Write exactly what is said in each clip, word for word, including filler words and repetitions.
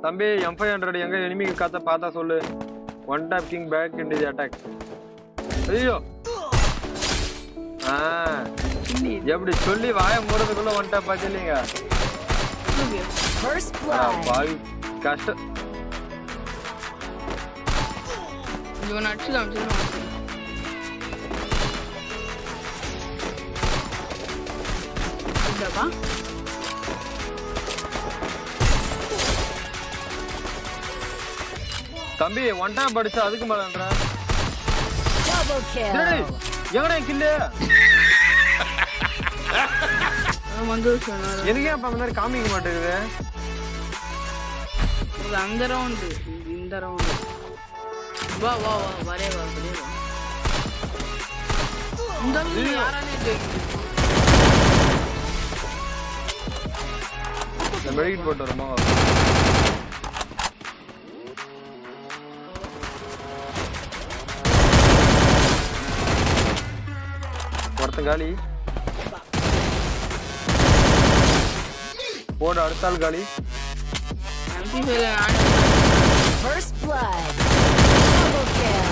தம்பி M five hundred எங்க enemy காத்த பார்த்தா சொல்லு. One tap king back in the attack. ஐயோ ஆ எப்படி சொல்லி வாயை மூடுறதுக்குள்ள ஒன் டாப் பாத்தீங்க. First blood. பாவி கஷ்டம். இவன் அடிச்சுதான் அடிச்சுதான் தம்பி ஒன் டாப் அடிச்சு அதுக்கு மேலன்றா. Double kill. எங்கடா கில்லு? வந்து சொன்னாரு. எதுக்கு அப்ப அந்த மாதிரி காமிக்க மாட்டேங்குது? இது அந்த ரவுண்ட் இந்த ரவுண்ட். வா வா வா வரே வா வரே வா. இந்த ரவுண்ட் யாரானே ஜெயிக்குது. நான் மெடிக்கேட் போட்டு வரமா. ஒருத்தன் காலி. போடு அடுத்தாள் காலி. First blood. Double kill.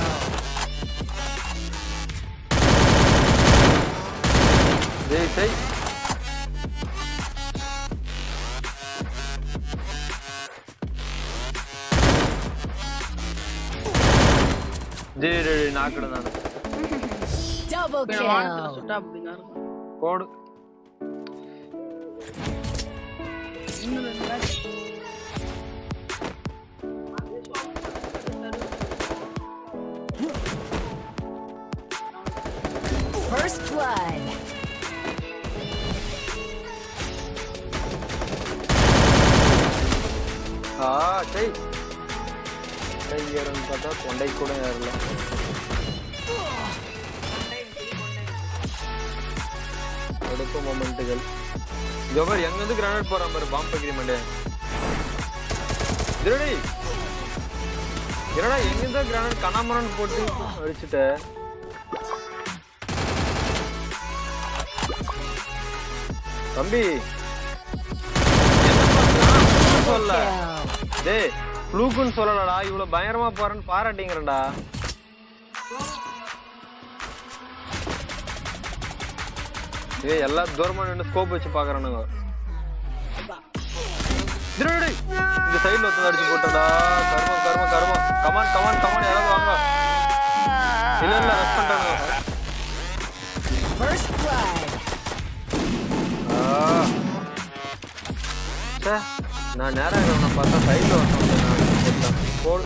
டேய் டேய். டேய் டேய் நாக்கட நான். Double kill. சுட்டா அப்படிங்க இருக்கும். போடு. First blood. ஆ டேய். டேய் ஏறன்னு பார்த்தா கொண்டை கூட ஏறல. அடுத்த மொமெண்ட்டுகள். ஜோபர் எங்க இருந்து கிரானேட் போறான் பாரு பாம்பு அக்ரிமெண்ட். திருடி. என்னடா எங்க இருந்து கிரானேட் கனாமரன் போட்டு அடிச்சிட்ட. தம்பி என்ன சொல்ல? டேய் ப்ளூக்குன்னு சொல்லலடா. இவ்வளவு பயங்கரமா போறேன்னு பாராட்டிங்கறடா. ஏய் எல்லா தூரமா நின்னு ஸ்கோப் வச்சு பாக்குறானுங்க. திருடி இந்த சைடுல ஒருத்தன் அடிச்சு போட்டடா. கர்ம கர்ம கர்ம. கமான் கமான் கமான் யாராவது வாங்க. இல்ல இல்ல ரஷ் பண்ணிட்டானுங்க. First blood. ஆ நான் நேரா இருக்கவன பார்த்தா சைடுல வந்தேன் நான். போடு.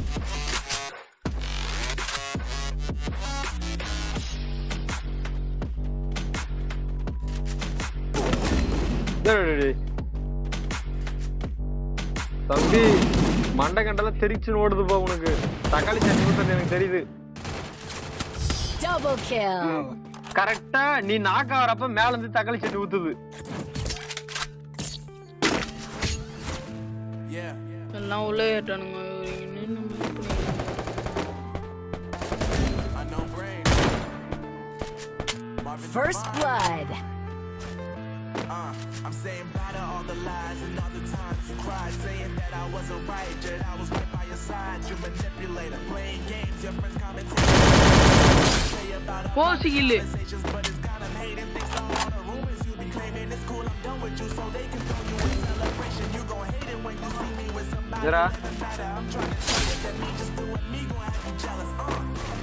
தம்பி மண்டை கண்டல தெரிச்சுன்னு ஓடுது போ உனக்கு. தக்காளி சட்னி ஊத்துறது எனக்கு தெரியுது. Double kill. கரெக்டா நீ நாக்க வரப்ப மேல இருந்து தக்காளி சட்னி ஊத்துது. எல்லாம் உள்ளே ஏட்டானுங்க. First blood. Uh, I'm saying bye to all the lies and all the times you cried, saying that I wasn't right, yet I was right by your side. You manipulator, playing games, your friends commentating. Say about our conversations, but it's got them hating. Thanks to all the rumors you be claiming. It's cool, I'm done with you, so they can throw you in celebration. You gon' hate it when you see me with somebody. Doesn't matter, I'm trying to tell you that me just doing me gon' have you jealous. Uh.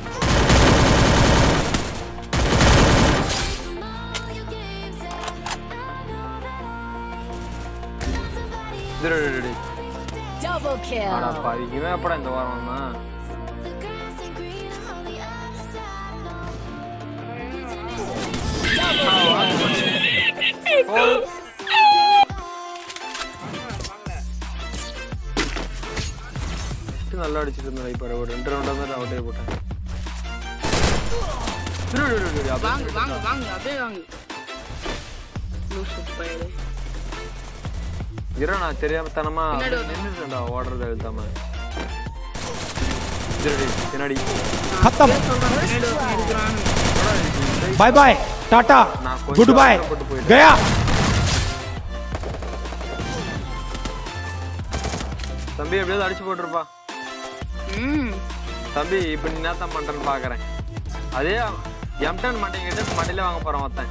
Double kill. ஆனா பாவி இவன் எப்படா இந்த வாரம் வந்தா? நல்லா அடிச்சிட்டு இருந்தா இப்ப ஒரு ரெண்டு ரவுண்டா தான் அவுட் ஆகி போட்டேன். வாங்க வாங்க வாங்க அப்படியே வாங்க. லூசு பையலே. இரு நான் தெரியாம தனமா நின்னுட்டேன்டா ஓடுறது எழுதாம. திருடி பின்னாடி. खत्म. Bye bye tata goodbye गया. தம்பி எப்படியாவது அடிச்சு போட்டுருப்பா. ம் தம்பி இப்ப நீ என்ன பண்றேன்னு பாக்குறேன். அதே எம்டன் மண்டைங்கிட்ட மண்டையில வாங்க போறான் மொத்தம்.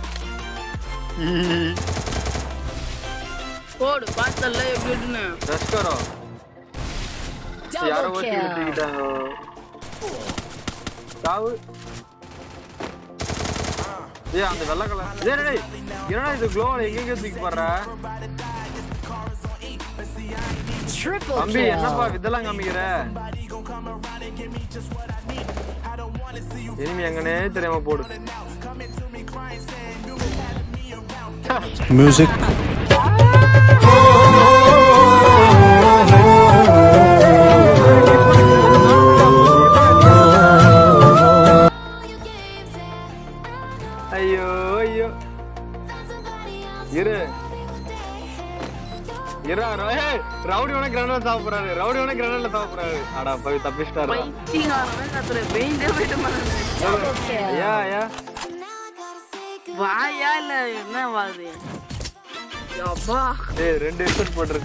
போடு பார்த்தல எப்படின்னு ரஸ்கரோ யாரோ Double ஓட்டி kill. விட்டுக்கிட்டாங்க. சாவு. ஏய் அந்த வெள்ளை கலர். டேய் டேய் என்னடா இது க்ளோவல் எங்கெங்க தூக்கி போறற? Triple தம்பி என்னப்பா kill. இதெல்லாம் காமிக்கிற? எனிமி எங்கனே தெரியாம போடு. Music. ஐயோ ஐயோ இரு இரா ஏய் ரவுடி உன கிரானேட் சாப்பிடுறாரு. ரவுடி உன கிரானேட்ல சாப்பிடுறாரு. அட போய் தப்பிச்சிட்டாரு. பைத்தியக்காரன் கத்துற பெயிண்டே போயிட்டு மாட்டேன். Double kill. ஐயா ஐயா வாயா இல்ல என்ன வாது அப்பா ஏய் ரெண்டு ஹெட்செட் போட்டுரு.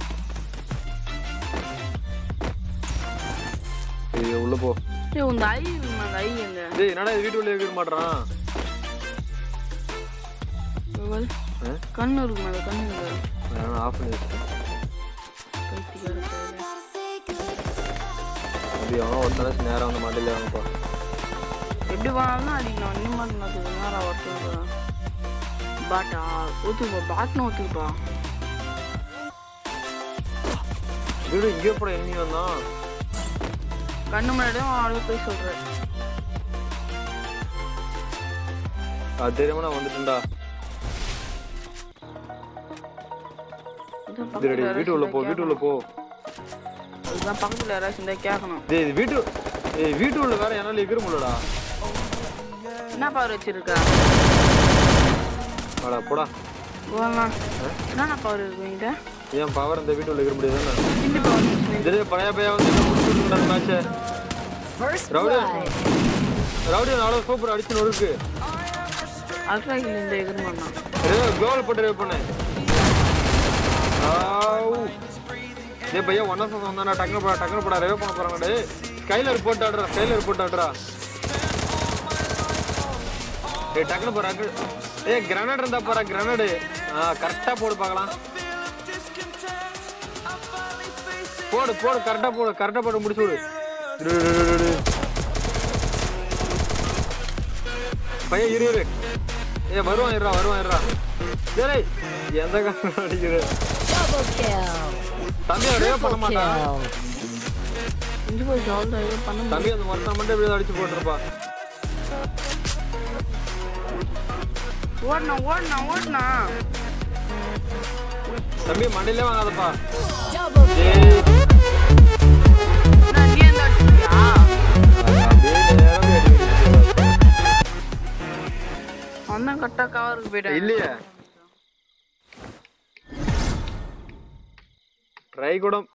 ஏய் உள்ள போ. ஏய் உங்க ஐ அந்த ஐ எங்க டேய் என்னடா இது வீட்டு உள்ள இருக்க மாட்டறான்? இவள் கண்ணு இருக்கு மேல கண்ணு இருக்கு. நான் ஆஃப் பண்ணி வச்சிட்டேன். பைத்தியக்காரன் அப்படி அவன் ஒருத்தர நேரா வந்து மாட்டல வாங்கப்பா. எப்படி வாங்கினா அடிக்கணும் நீ மட்டும் நான் நேரம் வரட்டு பாட்டா ஊத்துப்பா பாட்னு ஊத்துப்பா வீடு இங்கே போட எண்ணி வந்தான். கண்ணு முன்னாடியும் ஆளு போய் சொல்றேன். அது தெரியாம நான் வந்துட்டேன்டா. வீட்டு உள்ள போ வீட்டு உள்ள போ. அதுதான் பக்கத்துல யாராச்சும் இருந்தா கேட்கணும். டேய் வீட்டு ஏய் வீட்டு உள்ள வேற என்னால எகிர முடியலடா. என்ன பவர் வச்சிருக்க? அட போடா. போலாம். என்ன பவர் இருக்குங்க? ஏன் பவர் இந்த வீட்டு உள்ள எகிர முடியாதுன்னா? இந்த பவர் டேய் பழைய பைய வந்து முடிச்சுடா match. First rowdy blood. Rowdy நாளோ சூப்பர் அடிச்சு நொறுக்கு. அல்ட்ரா கில் இந்த எகிர மாட்டான். ஏய் கோல் போட்டு ரேவ் பண்ணு. ஆவ். டேய் பையா ஒன் ஆஃப் வந்தானா டக்கன போடா டக்கன போடா ரேவ் பண்ண போறாங்க டேய். ஸ்கைலர் போட்டு ஆடுறா ஸ்கைலர் போட்டு ஆடுறா. ஏய் டக்கன போறா. ஏய் கிரனேட் இருந்தா போறா கிரனேட். ஆ கரெக்ட்டா போடு பார்க்கலாம். போடு போடு கரெக்ட்டா போடு கரெக்ட்டா போடு முடிச்சு விடு. பையா இரு இரு. ஏய் வருவான் இருடா வருவான் இருடா. டேய் எந்த கண்ணு அடிக்குற? Double kill. தம்பி ரேவ் பண்ண Triple மாட்டான். kill. இங்க போய் ஜால் தான் ஏதோ பண்ண தம்பி அந்த மரத்தை மட்டும் எப்படியாவது அடிச்சு போட்டுருப்பா. ஓடனா ஓடனா ஓடனா தம்பி மண்டையிலே வாங்காதப்பா. Double kill. ஏய் நான் நீ என்ன அடிச்சியா? அப்படியே நேரமே அடிக்குது. அண்ணன் கட்டா கவருக்கு போயிட்டேன். இல்லையே ட்ரை கூட